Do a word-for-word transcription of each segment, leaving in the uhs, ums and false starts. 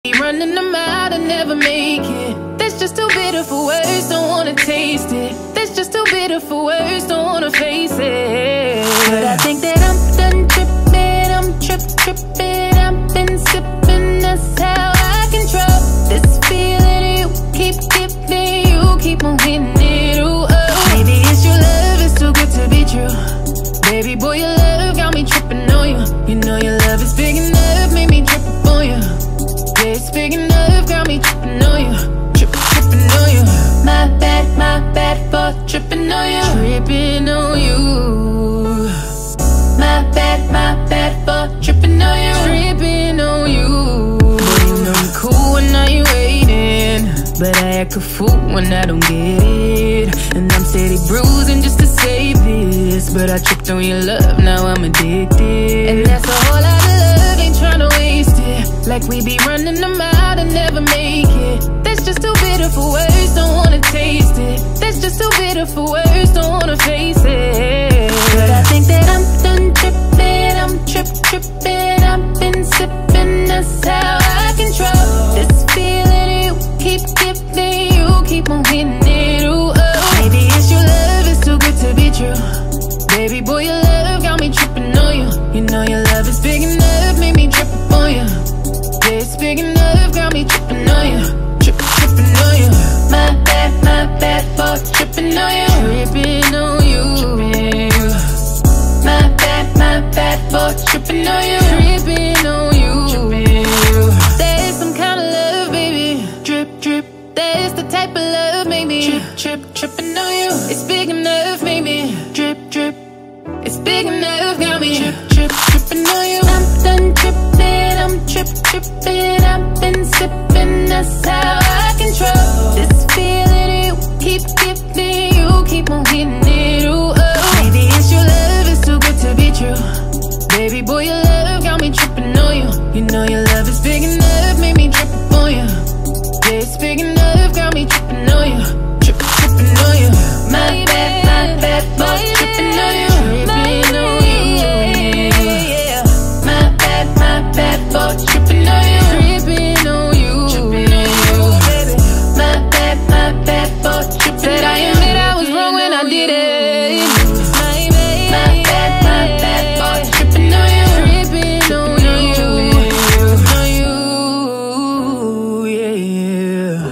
Running them out and never make it. That's just too bitter for words, don't wanna taste it. That's just too bitter for words, don't wanna face it. But I think that I'm done tripping, I'm trip tripping. I've been sipping, that's how I control this feeling you keep giving. You keep on hitting it, ooh, oh. Maybe it's your love, it's too good to be true. Baby boy, your love got me tripping on you. You know your love is big enough, made me trip up on you. Yeah, it's big enough, got me tripping on you. Tripp, tripping on you. My bad, my bad for tripping on you. Tripping on you. My bad, my bad for tripping on you. Tripping on you. Boy, you know you cool when now you waiting, but I act a fool when I don't get it. And I'm steady bruising just to save this, but I tripped on your love, now I'm addicted. And that's a whole lot of love, ain't tryna waste it. Like we be running them out and never make it. That's just too bitter for words, don't wanna taste it. That's just too bitter for words, don't wanna face it. But I think that I'm done tripping, I'm trip tripping. I've been sipping, that's how I control this feeling you keep giving. You keep on hitting it, ooh, oh. Maybe it's your love, it's too good to be true. Baby boy, your love got me tripping on you. You know your love is big enough, made me trip up on you. Yeah, it's big enough, got me tripping on you. Trip, tripping on you. My bad, my bad for tripping on you. Tripping on you. My bad, my bad for tripping on you. Tripping on you. There's some kind of love, baby. Drip, drip. There's the type of love, maybe. Trip, trip, tripping on you. It's big enough, maybe. Drip, drip. It's big enough, got me. Trip, trip, tripping on you. I'm done tripping, I'm trip, tripping. I've been sipping, that's how I control this feeling you keep giving. You keep on hitting it, ooh, oh. Maybe it's your love, it's too good to be true. Baby boy, your love got me tripping on you. You know your love is big enough, made me trip up on you. Yeah, it's big enough, got me tripping on you. Trip, tripping on you. My bad, my bad, for tripping on you. Tripping on you. My bad, my bad, for tripping on you. Tripping on you. Tripping on you, baby. My bad, my bad, for tripping on you. Said I admit I was wrong when I did it. My bad, my bad, for tripping on you. Tripping on you. On you, yeah.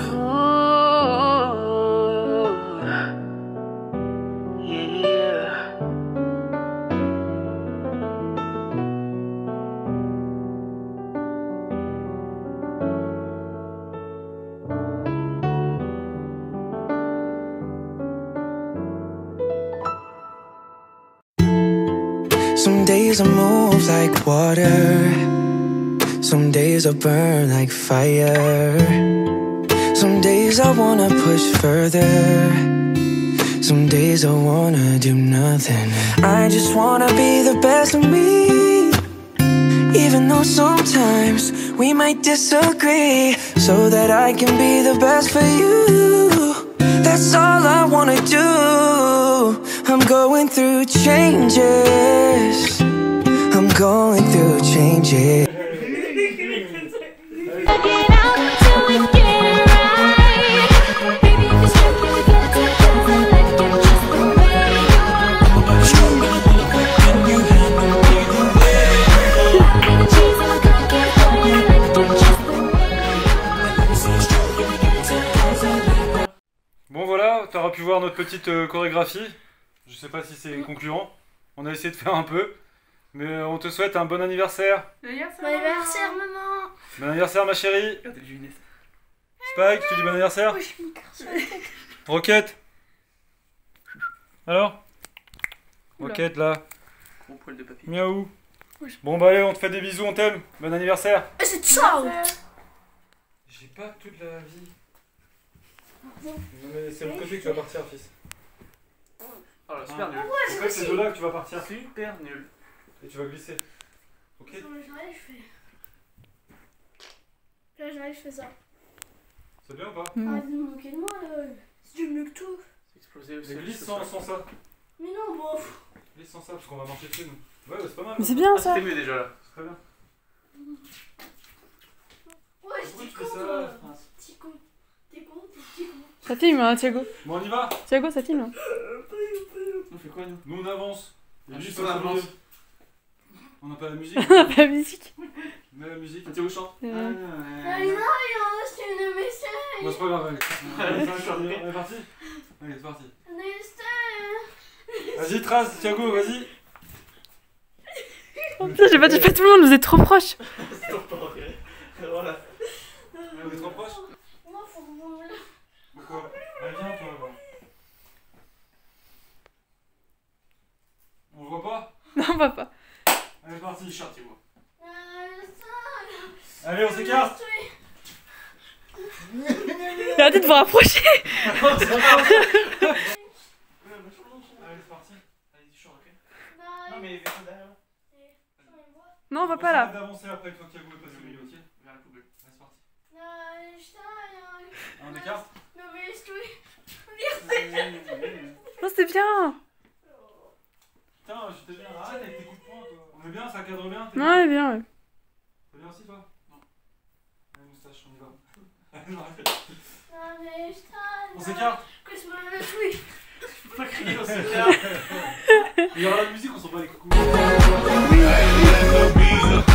Some days I move like water, some days I burn like fire. Some days I wanna push further, some days I wanna do nothing. I just wanna be the best of me, even though sometimes we might disagree, so that I can be the best for you. That's all I wanna do. I'm going through changes, I'm going through changes. Bon voilà, t'auras pu voir notre petite euh, chorégraphie. Je sais pas si c'est concluant. On a essayé de faire un peu. Mais euh, on te souhaite un bon anniversaire. Bon anniversaire, maman. Bon anniversaire, ma chérie. Spike, tu dis bon anniversaire. Roquette. Alors Roquette, là. Gros poil de papy. Miaou. Bon bah allez, on te fait des bisous, on t'aime. Bon anniversaire. C'est ciao. J'ai pas toute la vie. Non mais c'est le côté que tu vas partir, fils. Oh là, super ah. nul. En fait, c'est de là que tu vas partir. Super nul. Et tu vas glisser. Ok. Là, j'arrive, je fais ça. C'est bien ou pas? Mmh. Arrête de me moquer de moi là. C'est du mieux que tout. C'est explosé aussi. Mais glisse sans, sans ça. Mais non, bon. Glisse sans ça parce qu'on va marcher dessus nous. Ouais, ouais c'est pas mal. Mais c'est bien ah, ça. C'était mieux déjà là. C'est très bien. Ouais, je fais ça, Prince. Petit con. T'es con, t'es petit con. Ça filme, hein, Thiago. Bon, on y va. Thiago, ça filme. Hein. On fait quoi, nous? Nous, on avance. Et Ah, lui, juste ça on avance. mieux. On n'a pas la musique. On a pas la musique. Mets la musique. Thiago chante. Euh, Ah, non, non, c'est une message. Bon, c'est pas grave, allez. Allez, On est parti. Allez, c'est parti. Next Vas-y, trace, Thiago, vas-y. Oh putain, j'ai pas dit pas tout le monde, vous êtes trop proches. Voilà. On est trop proche. Moi, faut que vous me... Pourquoi? Allez, viens, toi, là-bas. On le voit pas? Non, on va pas. Allez, c'est parti. Chante, Thiago. Allez, on s'écarte. Arrêtez de vous rapprocher. Allez, c'est parti. Allez, tu chantes, ok? Non, mais fais ça derrière. Non, on va pas là. D'avancer après, une fois que Thiago est passé au milieu, ok? Vers la poubelle. Allez, c'est parti. On écarte? Non, c'est bien. Putain, je t'ai bien. Arrête avec tes coups de poing, toi. On est bien, ça cadre bien. t'es Non, elle est bien, ouais. T'es bien aussi, toi? Non. Allez, moustache, on y va. Allez, non, on On s'écarte. Faut pas crier, on s'écarte. Il y aura la musique, on s'en bat les coucous.